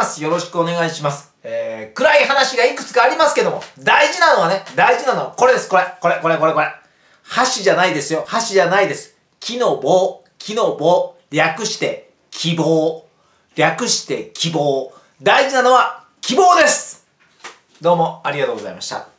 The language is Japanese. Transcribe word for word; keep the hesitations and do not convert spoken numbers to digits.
ます。よろしくお願いします。えー、暗い話がいくつかありますけども、大事なのはね、大事なのはこれです、これ、これ、これ、これ、これ。箸じゃないですよ。箸じゃないです。木の棒、木の棒、略して希望。略して希望。大事なのは希望です。どうもありがとうございました。